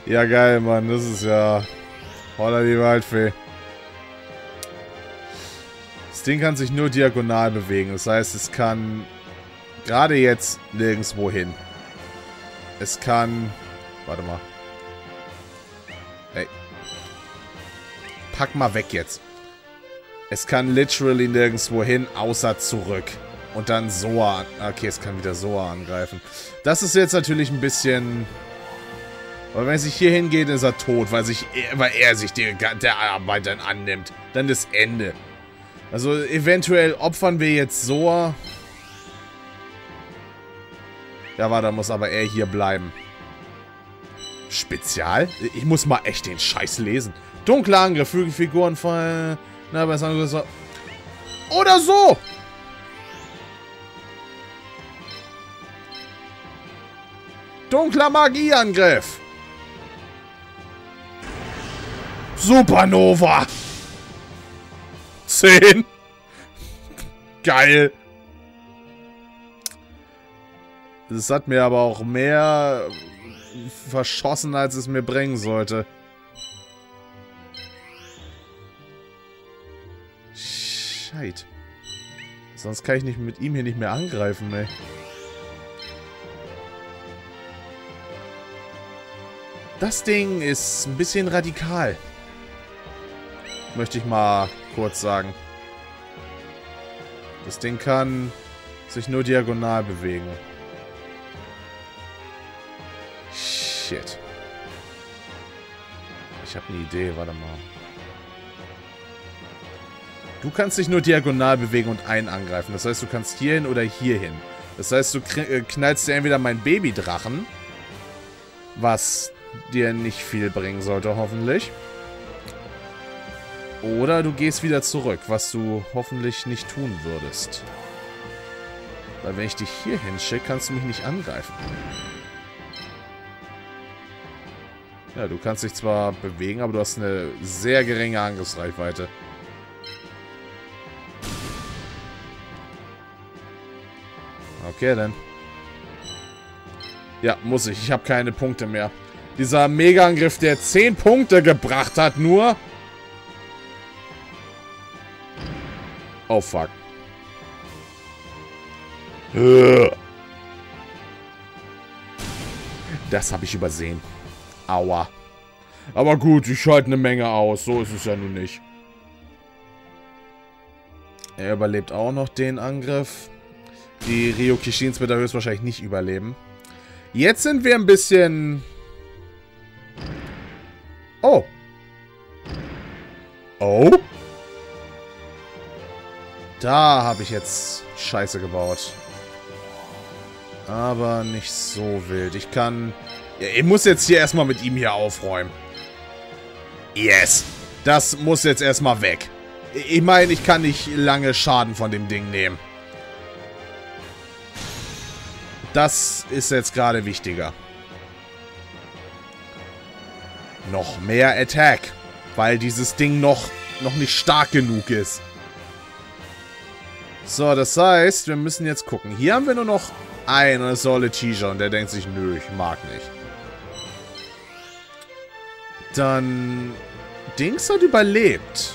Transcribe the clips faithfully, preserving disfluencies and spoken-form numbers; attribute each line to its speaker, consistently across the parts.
Speaker 1: Ja, geil, Mann. Das ist ja... Holla die Waldfee. Das Ding kann sich nur diagonal bewegen. Das heißt, es kann... Gerade jetzt nirgendwo hin. Es kann... Warte mal. Ey. Pack mal weg jetzt. Es kann literally nirgendwo hin, außer zurück. Und dann Soa. Okay, es kann wieder Soa angreifen. Das ist jetzt natürlich ein bisschen... Aber wenn es sich hier hingeht, ist er tot, weil, sich, weil er sich die, der Arbeit dann annimmt. Dann das Ende. Also eventuell opfern wir jetzt Soa. Ja, warte, da muss aber er hier bleiben. Spezial? Ich muss mal echt den Scheiß lesen. Dunkler Angriff, füge Figuren von... Na, was anderes. Oder so! Dunkler Magieangriff! Supernova! zehn! Geil! Das hat mir aber auch mehr verschossen, als es mir bringen sollte. Scheit. Sonst kann ich nicht mit ihm hier nicht mehr angreifen, ey. Das Ding ist ein bisschen radikal. Möchte ich mal kurz sagen. Das Ding kann sich nur diagonal bewegen. Shit. Ich habe eine Idee, warte mal. Du kannst dich nur diagonal bewegen und einen angreifen. Das heißt, du kannst hierhin oder hierhin. Das heißt, du knallst dir entweder meinen Babydrachen, was dir nicht viel bringen sollte, hoffentlich. Oder du gehst wieder zurück, was du hoffentlich nicht tun würdest. Weil wenn ich dich hier hinschicke, kannst du mich nicht angreifen. Ja, du kannst dich zwar bewegen, aber du hast eine sehr geringe Angriffsreichweite. Okay, dann. Ja, muss ich. Ich habe keine Punkte mehr. Dieser Mega-Angriff, der zehn Punkte gebracht hat, nur... Oh, fuck. Das habe ich übersehen. Aua. Aber gut, ich schalte eine Menge aus. So ist es ja nun nicht. Er überlebt auch noch den Angriff. Die Ryokishins wird er höchstwahrscheinlich nicht überleben. Jetzt sind wir ein bisschen... Oh. Oh. Da habe ich jetzt Scheiße gebaut. Aber nicht so wild. Ich kann... Ja, ich muss jetzt hier erstmal mit ihm hier aufräumen. Yes. Das muss jetzt erstmal weg. Ich meine, ich kann nicht lange Schaden von dem Ding nehmen. Das ist jetzt gerade wichtiger. Noch mehr Attack. Weil dieses Ding noch, noch nicht stark genug ist. So, das heißt, wir müssen jetzt gucken. Hier haben wir nur noch eine Säule Tisha und der denkt sich, nö, ich mag nicht. Dann... Dings hat überlebt.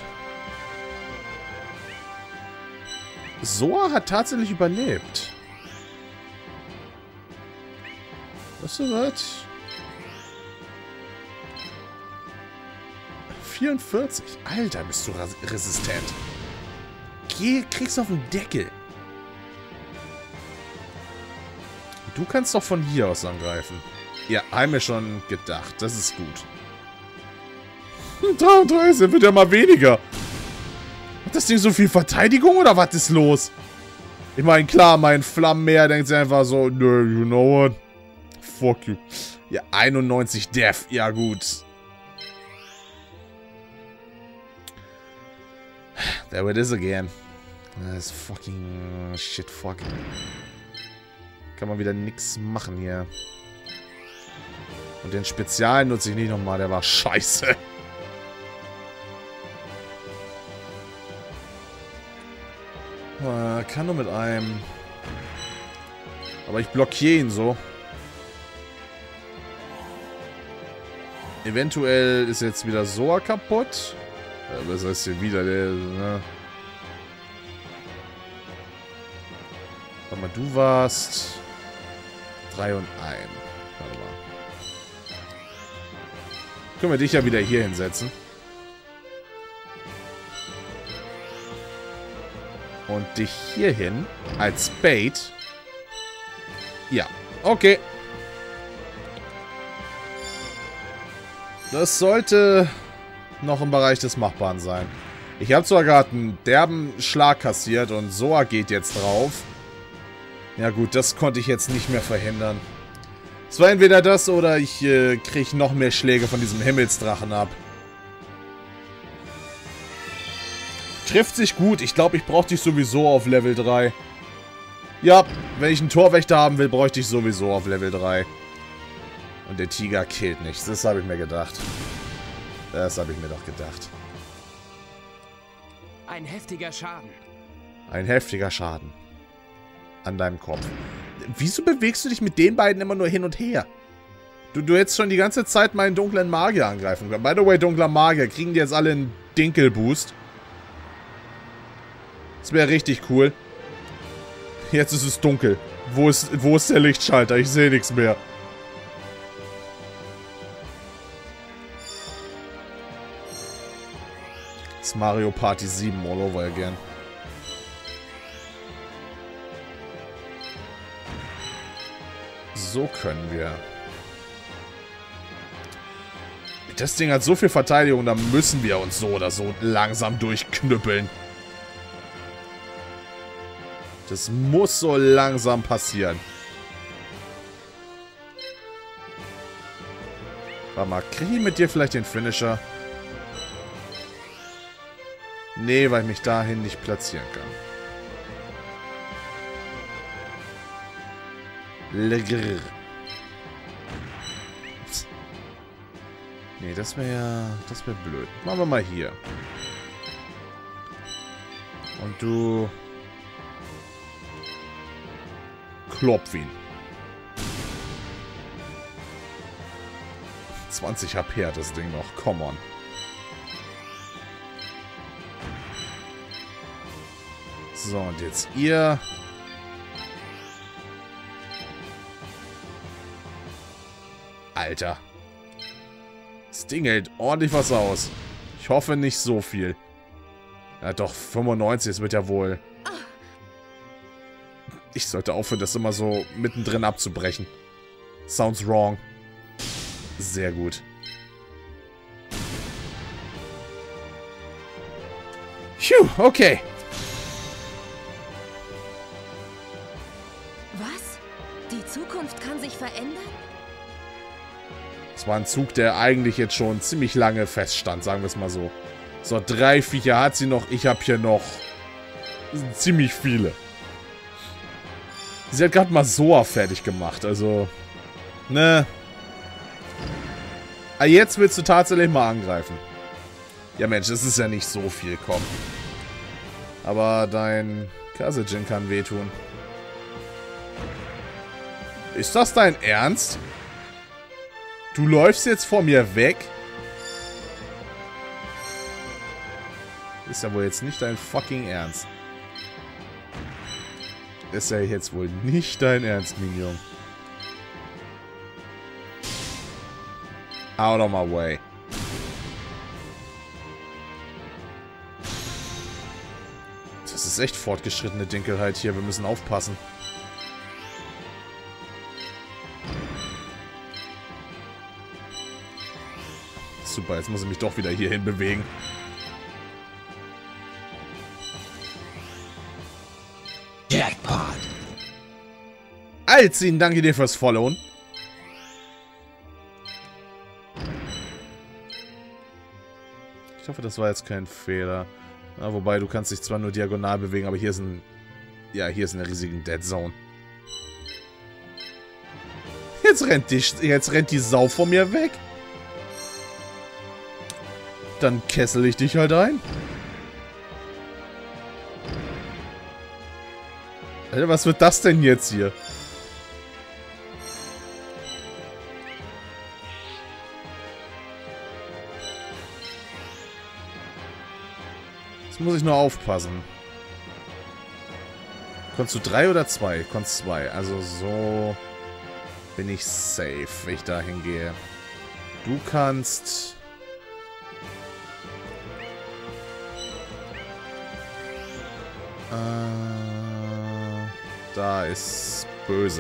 Speaker 1: Soa hat tatsächlich überlebt. Was ist das? vierundvierzig. Alter, bist du resistent. Geh, kriegst auf den Deckel. Du kannst doch von hier aus angreifen. Ja, haben wir schon gedacht. Das ist gut. dreiunddreißig, wird ja mal weniger. Hat das Ding so viel Verteidigung oder was ist los? Ich meine, klar, mein Flammenmeer denkt sich einfach so, nö, you know what? Fuck you. Ja, einundneunzig Def. Ja, gut. There it is again. Das ist fucking shit, fuck. Kann man wieder nix machen hier. Und den Spezial nutze ich nicht nochmal, der war scheiße. Äh, kann nur mit einem. Aber ich blockiere ihn so. Eventuell ist jetzt wieder Soa kaputt. Ja, was heißt hier wieder? Der, ne? Warte mal, du warst drei und eins. Warte mal. Können wir dich ja wieder hier hinsetzen. Und dich hier hin als Bait. Ja, okay. Das sollte noch im Bereich des Machbaren sein. Ich habe zwar gerade einen derben Schlag kassiert und Soa geht jetzt drauf. Ja gut, das konnte ich jetzt nicht mehr verhindern. Es war entweder das oder ich äh, kriege noch mehr Schläge von diesem Himmelsdrachen ab. Trifft sich gut. Ich glaube, ich brauche dich sowieso auf Level drei. Ja, wenn ich einen Torwächter haben will, bräuchte ich sowieso auf Level drei. Und der Tiger killt nichts. Das habe ich mir gedacht. Das habe ich mir doch gedacht.
Speaker 2: Ein heftiger Schaden.
Speaker 1: Ein heftiger Schaden. An deinem Kopf. Wieso bewegst du dich mit den beiden immer nur hin und her? Du, du hättest schon die ganze Zeit meinen dunklen Magier angreifen können. By the way, dunkler Magier. Kriegen die jetzt alle einen Dinkelboost? Das wäre richtig cool. Jetzt ist es dunkel. Wo ist, wo ist der Lichtschalter? Ich sehe nichts mehr. Das ist Mario Party sieben all over again. So können wir. Das Ding hat so viel Verteidigung, da müssen wir uns so oder so langsam durchknüppeln. Das muss so langsam passieren. Warte mal, kriege ich mit dir vielleicht den Finisher? Nee, weil ich mich dahin nicht platzieren kann. Legrr. Nee, das wäre ja... Das wäre blöd. Machen wir mal hier. Und du... Klopf ihn. zwanzig H P hat das Ding noch. Come on. So, und jetzt ihr... Alter. Das Ding hält ordentlich was aus. Ich hoffe nicht so viel. Ja doch, fünfundneunzig, es wird ja wohl... Ich sollte aufhören, das immer so mittendrin abzubrechen. Sounds wrong. Sehr gut. Phew, okay.
Speaker 3: Was? Die Zukunft kann sich verändern?
Speaker 1: Das war ein Zug, der eigentlich jetzt schon ziemlich lange feststand, sagen wir es mal so. So, drei Viecher hat sie noch. Ich habe hier noch ziemlich viele. Sie hat gerade mal Soa fertig gemacht, also... Ne. Ah, jetzt willst du tatsächlich mal angreifen. Ja, Mensch, das ist ja nicht so viel, komm. Aber dein Kasejin kann wehtun. Ist das dein Ernst? Du läufst jetzt vor mir weg? Ist ja wohl jetzt nicht dein fucking Ernst. Ist ja jetzt wohl nicht dein Ernst, Minion. Out of my way. Das ist echt fortgeschrittene Dinkelheit hier. Wir müssen aufpassen. Super, jetzt muss ich mich doch wieder hierhin bewegen.
Speaker 2: Jackpot.
Speaker 1: Alzin, danke dir fürs Followen. Ich hoffe, das war jetzt kein Fehler. Na, wobei, du kannst dich zwar nur diagonal bewegen, aber hier ist ein... Ja, hier ist eine riesige Dead Zone. Jetzt rennt die, jetzt rennt die Sau vor mir weg. Dann kessel ich dich halt ein. Alter, was wird das denn jetzt hier? muss ich nur aufpassen. Konntest du drei oder zwei? Konntest zwei. Also so bin ich safe, wenn ich da hingehe. Du kannst... Äh, da ist böse.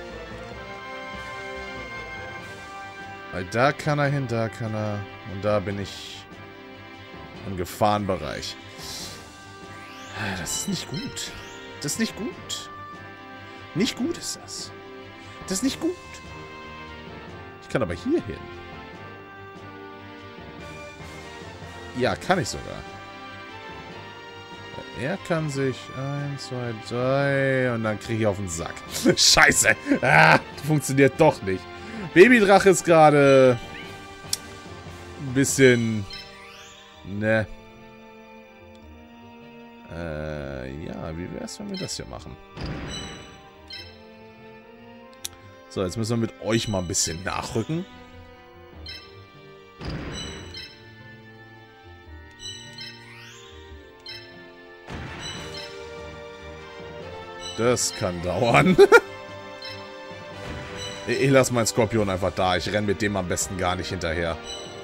Speaker 1: Weil da kann er hin, da kann er... Und da bin ich im Gefahrenbereich. Das ist nicht gut. Das ist nicht gut. Nicht gut ist das. Das ist nicht gut. Ich kann aber hier hin. Ja, kann ich sogar. Er kann sich... eins, zwei, drei... Und dann kriege ich auf den Sack. Scheiße. Ah, funktioniert doch nicht. Babydrache ist gerade... ein bisschen... Ne. Äh, ja, wie wär's, wenn wir das hier machen? So, jetzt müssen wir mit euch mal ein bisschen nachrücken. Das kann dauern. Ich lasse meinen Skorpion einfach da. Ich renne mit dem am besten gar nicht hinterher.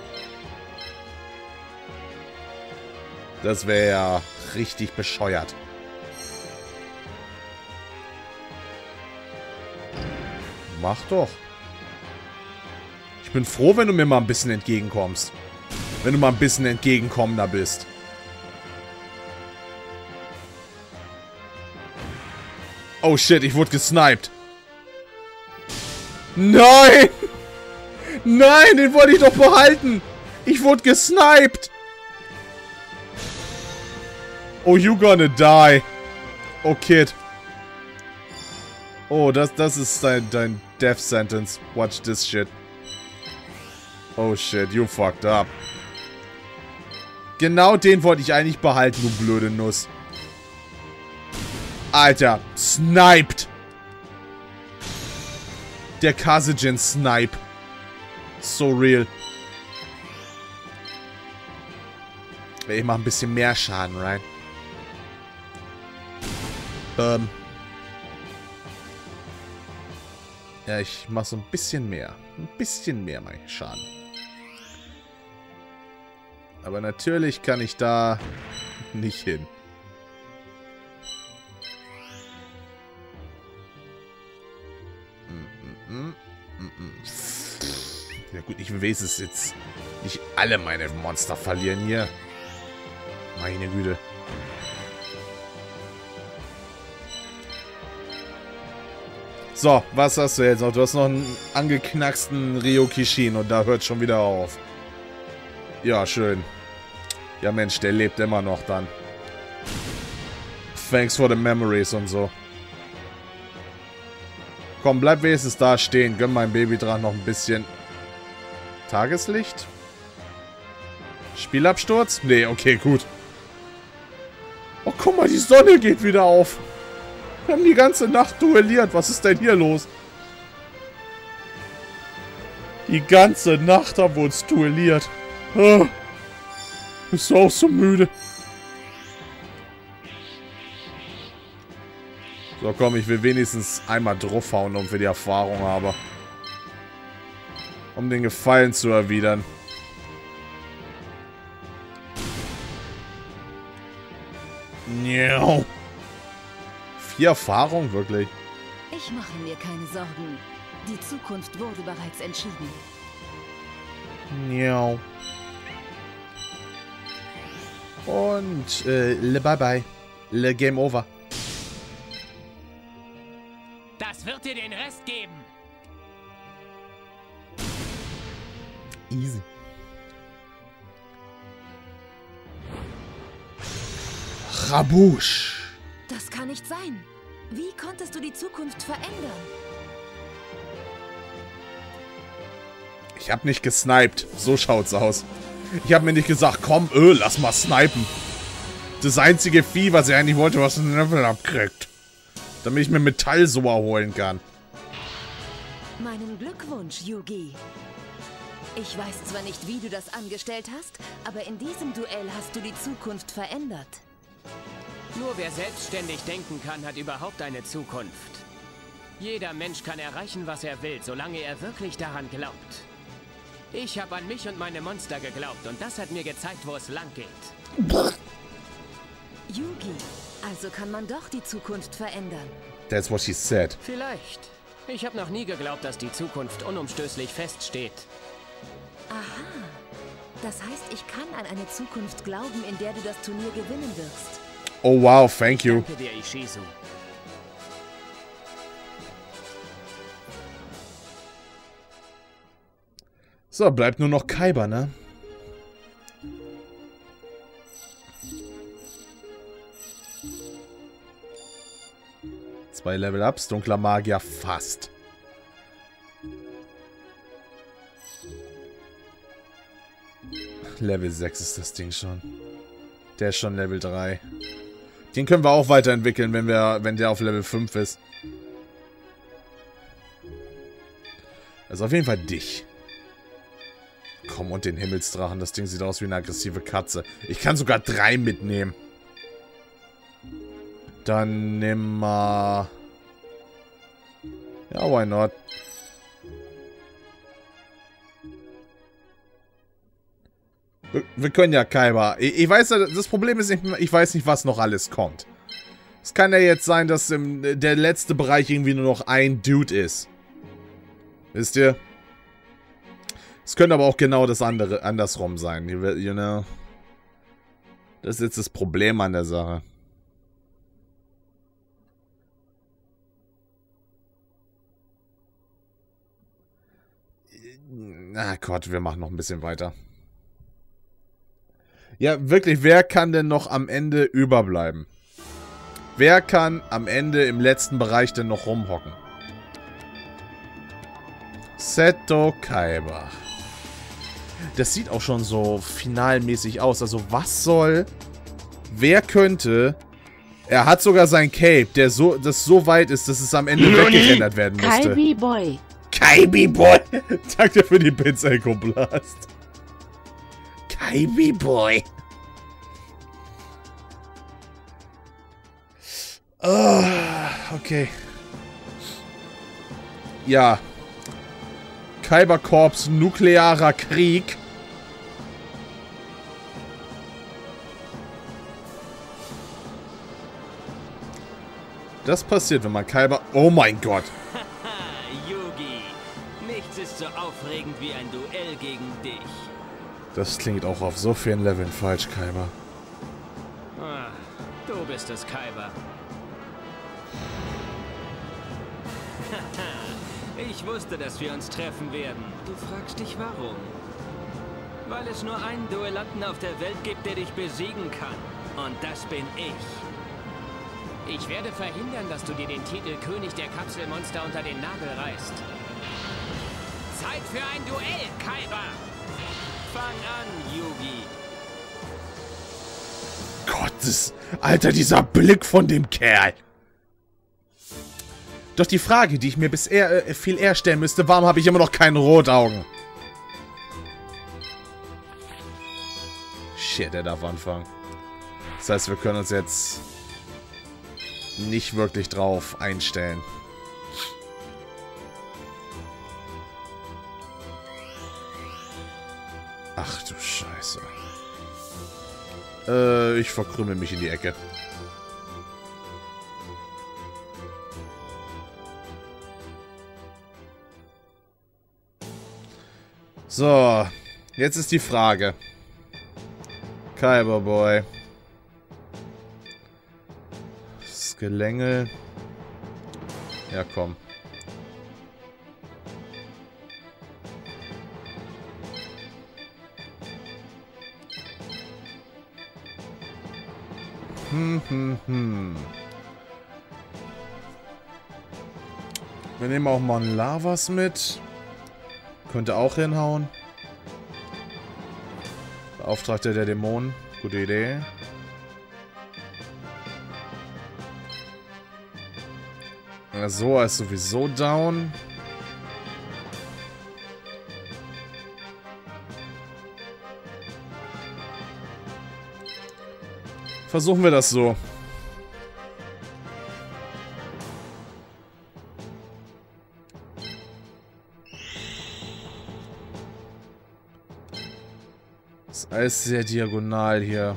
Speaker 1: Das wäre ja richtig bescheuert. Mach doch. Ich bin froh, wenn du mir mal ein bisschen entgegenkommst. Wenn du mal ein bisschen entgegenkommender bist. Oh shit, ich wurde gesniped. Nein! Nein, den wollte ich doch behalten. Ich wurde gesniped. Oh, you gonna die. Oh, Kid. Oh, das, das ist dein, dein Death Sentence. Watch this shit. Oh shit, you fucked up. Genau den wollte ich eigentlich behalten, du blöde Nuss. Alter, sniped. Der Kasejin Snipe. So real. Ich mach ein bisschen mehr Schaden, right? Ähm. Ja, ich mach so ein bisschen mehr. Ein bisschen mehr mein Schaden. Aber natürlich kann ich da nicht hin. Ja gut, ich weiß es jetzt. Nicht alle meine Monster verlieren hier. Meine Güte. So, was hast du jetzt noch? Du hast noch einen angeknacksten Ryokishin und da hört schon wieder auf. Ja, schön. Ja Mensch, der lebt immer noch dann. Thanks for the memories und so. Komm, bleib wenigstens da stehen. Gönn meinem Babydrachen noch ein bisschen Tageslicht. Spielabsturz? Nee, okay, gut. Oh, guck mal, die Sonne geht wieder auf. Wir haben die ganze Nacht duelliert. Was ist denn hier los? Die ganze Nacht haben wir uns duelliert. Oh, bist du auch so müde? So, komm, ich will wenigstens einmal draufhauen, um für die Erfahrung habe. Um den Gefallen zu erwidern. Njau. Vier Erfahrung, wirklich?
Speaker 3: Ich mache mir keine Sorgen. Die Zukunft wurde bereits entschieden.
Speaker 1: Njau. Und, äh, le bye bye. Le Game Over.
Speaker 2: Das wird dir den Rest geben.
Speaker 1: Easy. Rabusch.
Speaker 3: Das kann nicht sein. Wie konntest du die Zukunft verändern?
Speaker 1: Ich hab nicht gesniped. So schaut's aus. Ich hab mir nicht gesagt, komm, öh, lass mal snipen. Das einzige Vieh, was ich eigentlich wollte, was ein Level abkriegt. Damit ich mir Metallsoa holen kann.
Speaker 3: Meinen Glückwunsch, Yugi. Ich weiß zwar nicht, wie du das angestellt hast, aber in diesem Duell hast du die Zukunft verändert.
Speaker 2: Nur wer selbstständig denken kann, hat überhaupt eine Zukunft. Jeder Mensch kann erreichen, was er will, solange er wirklich daran glaubt. Ich habe an mich und meine Monster geglaubt und das hat mir gezeigt, wo es lang geht.
Speaker 3: Yugi, also kann man doch die Zukunft verändern.
Speaker 1: That's what she said.
Speaker 2: Vielleicht. Ich habe noch nie geglaubt, dass die Zukunft unumstößlich feststeht.
Speaker 3: Aha. Das heißt, ich kann an eine Zukunft glauben, in der du das Turnier gewinnen wirst.
Speaker 1: Oh wow, thank you.
Speaker 2: Danke dir, Ishizu.
Speaker 1: So, bleibt nur noch Kaiba, ne? Zwei Level-Ups, dunkler Magier fast. Level sechs ist das Ding schon. Der ist schon Level drei. Den können wir auch weiterentwickeln, wenn wir, wenn der auf Level fünf ist. Also auf jeden Fall dich. Komm, und den Himmelsdrachen. Das Ding sieht aus wie eine aggressive Katze. Ich kann sogar drei mitnehmen. Dann nimm mal... Ja, why not? Wir, wir können ja Kaiba. Ich, ich weiß, das Problem ist, nicht, ich weiß nicht, was noch alles kommt. Es kann ja jetzt sein, dass im, der letzte Bereich irgendwie nur noch ein Dude ist. Wisst ihr? Es könnte aber auch genau das andere andersrum sein. You, you know? Das ist jetzt das Problem an der Sache. Na Gott, wir machen noch ein bisschen weiter. Ja, wirklich, wer kann denn noch am Ende überbleiben? Wer kann am Ende im letzten Bereich denn noch rumhocken? Seto Kaiba. Das sieht auch schon so finalmäßig aus. Also was soll... Wer könnte... Er hat sogar sein Cape, der so, das so weit ist, dass es am Ende weggerendert werden musste.
Speaker 4: Kaibi Boy.
Speaker 1: Kaibi Boy. Danke für die Pizza, Echo Blast. Kaibi Boy. Oh, okay. Ja. Kaiba Corps nuklearer Krieg. Das passiert, wenn man Kaiba... Oh mein Gott.
Speaker 2: Yugi, nichts ist so aufregend wie ein Duell gegen dich.
Speaker 1: Das klingt auch auf so vielen Leveln falsch, Kaiba.
Speaker 2: Ah, du bist es, Kaiba. Ich wusste, dass wir uns treffen werden. Du fragst dich, warum? Weil es nur einen Duellanten auf der Welt gibt, der dich besiegen kann. Und das bin ich. Ich werde verhindern, dass du dir den Titel König der Kapselmonster unter den Nagel reißt. Zeit für ein Duell, Kaiba! Fang an, Yugi.
Speaker 1: Gottes... Alter, dieser Blick von dem Kerl. Doch die Frage, die ich mir bisher äh, viel eher stellen müsste, warum habe ich immer noch keine Rotaugen? Shit, er darf anfangen. Das heißt, wir können uns jetzt nicht wirklich drauf einstellen. Ach du Scheiße. Äh, ich verkrümel mich in die Ecke. So, jetzt ist die Frage. Kaiba Boy. Das Gelängel. Ja, komm. Hm, hm, hm. Wir nehmen auch mal ein Lavas mit. Könnte auch hinhauen. Beauftragter der Dämonen. Gute Idee. So, ist sowieso down. Versuchen wir das so. Das ist alles sehr diagonal hier.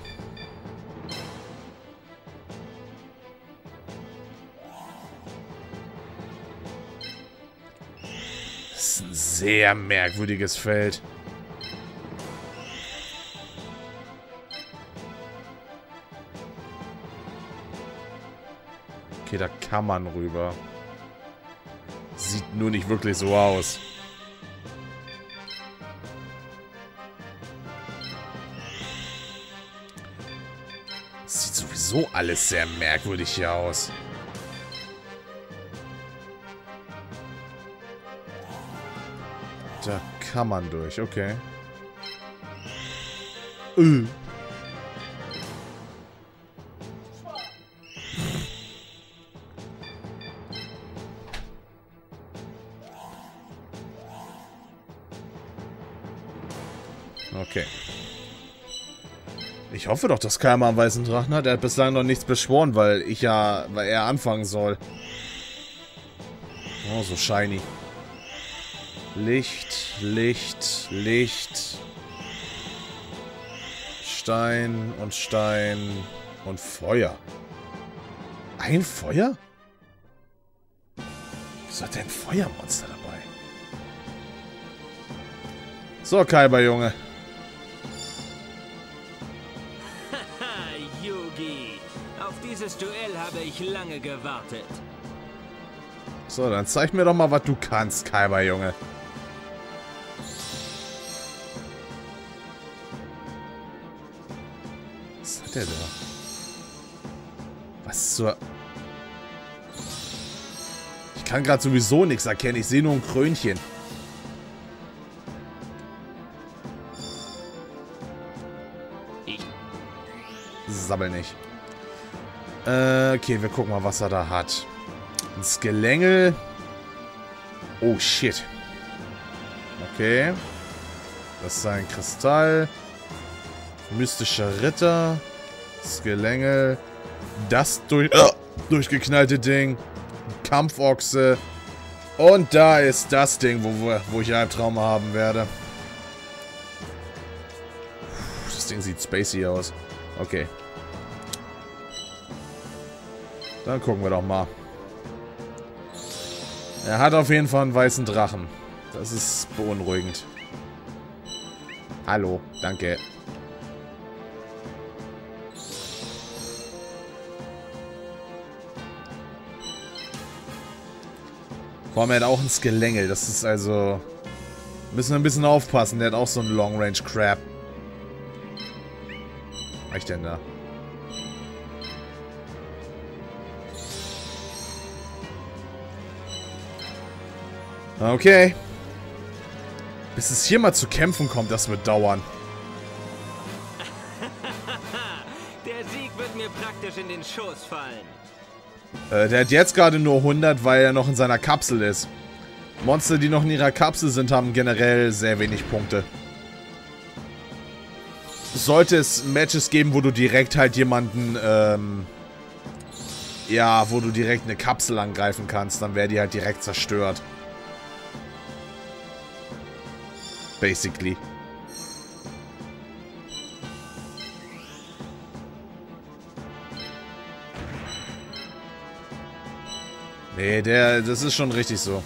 Speaker 1: Das ist ein sehr merkwürdiges Feld. Okay, da kann man rüber. Sieht nur nicht wirklich so aus. Sieht sowieso alles sehr merkwürdig hier aus. Da kann man durch, okay. Äh. Okay. Ich hoffe doch, dass keiner einen weißen Drachen hat. Er hat bislang noch nichts beschworen, weil ich ja, weil er anfangen soll. Oh, so shiny. Licht, Licht, Licht. Stein und Stein und Feuer. Ein Feuer? Wieso hat der ein Feuermonster dabei? So, Kaiba, Junge.
Speaker 2: Yugi, auf dieses Duell habe ich lange gewartet.
Speaker 1: So, dann zeig mir doch mal, was du kannst, Kaiba, Junge. Was hat der da? Was zur... Ich kann gerade sowieso nichts erkennen. Ich sehe nur ein Krönchen. Sabbel nicht. Äh, okay, wir gucken mal, was er da hat. Ein Skelängel. Oh, shit. Okay. Das ist ein Kristall. Mystischer Ritter. Skelängel. Das durch, äh, durchgeknallte Ding. Kampfochse. Und da ist das Ding, wo, wo ich Albtraum haben werde. Das Ding sieht spacey aus. Okay. Dann gucken wir doch mal. Er hat auf jeden Fall einen weißen Drachen. Das ist beunruhigend. Hallo, danke. Vor allem, er hat auch ein Skelängel. Das ist also... Müssen wir ein bisschen aufpassen. Der hat auch so einen Long Range Crab. Was ich denn da? Okay. Bis es hier mal zu kämpfen kommt, das wird dauern.
Speaker 2: Der Sieg wird mir praktisch in den Schoß fallen.
Speaker 1: Äh, der hat jetzt gerade nur hundert, weil er noch in seiner Kapsel ist. Monster, die noch in ihrer Kapsel sind, haben generell sehr wenig Punkte. Sollte es Matches geben, wo du direkt halt jemanden, ähm... ja, wo du direkt eine Kapsel angreifen kannst, dann wäre die halt direkt zerstört. Basically. Nee, der, das ist schon richtig so.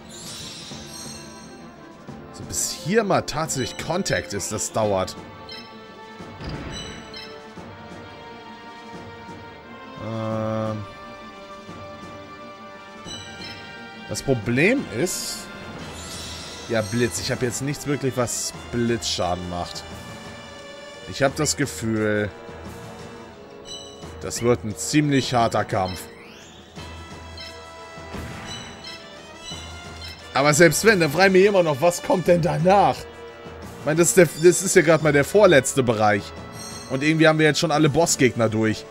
Speaker 1: So, bis hier mal tatsächlich Contact ist, das dauert. Ähm. Das Problem ist... Ja, Blitz. Ich habe jetzt nichts wirklich, was Blitzschaden macht. Ich habe das Gefühl, das wird ein ziemlich harter Kampf. Aber selbst wenn, dann frage ich mich immer noch, was kommt denn danach? Ich meine, das ist, der, das ist ja gerade mal der vorletzte Bereich. Und irgendwie haben wir jetzt schon alle Bossgegner durch.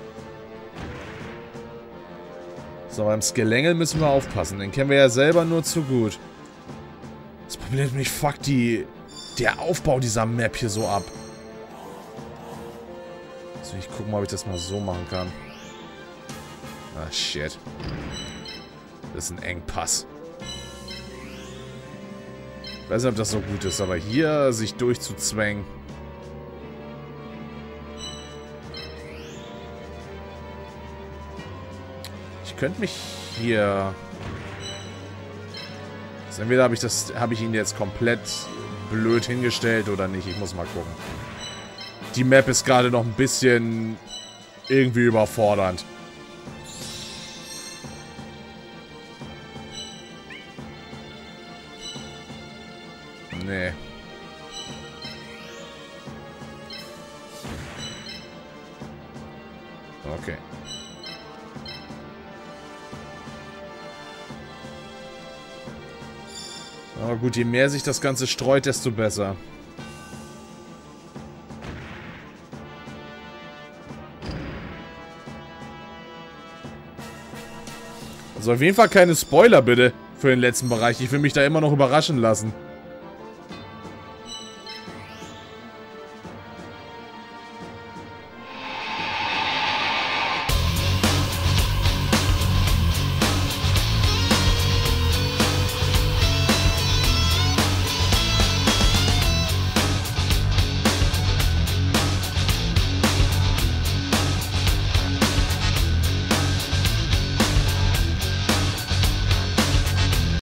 Speaker 1: So, beim Skelängel müssen wir aufpassen. Den kennen wir ja selber nur zu gut. Das Problem ist, mich fuckt die, der Aufbau dieser Map hier so ab. Also ich gucke mal, ob ich das mal so machen kann. Ah, shit. Das ist ein Engpass. Ich weiß nicht, ob das so gut ist, aber hier sich durchzuzwängen. Ich könnte mich hier... Also entweder habe ich das, habe ich ihn jetzt komplett blöd hingestellt oder nicht. Ich muss mal gucken. Die Map ist gerade noch ein bisschen irgendwie überfordernd. Nee. Okay. Aber gut, je mehr sich das Ganze streut, desto besser. Also auf jeden Fall keine Spoiler, bitte, für den letzten Bereich. Ich will mich da immer noch überraschen lassen.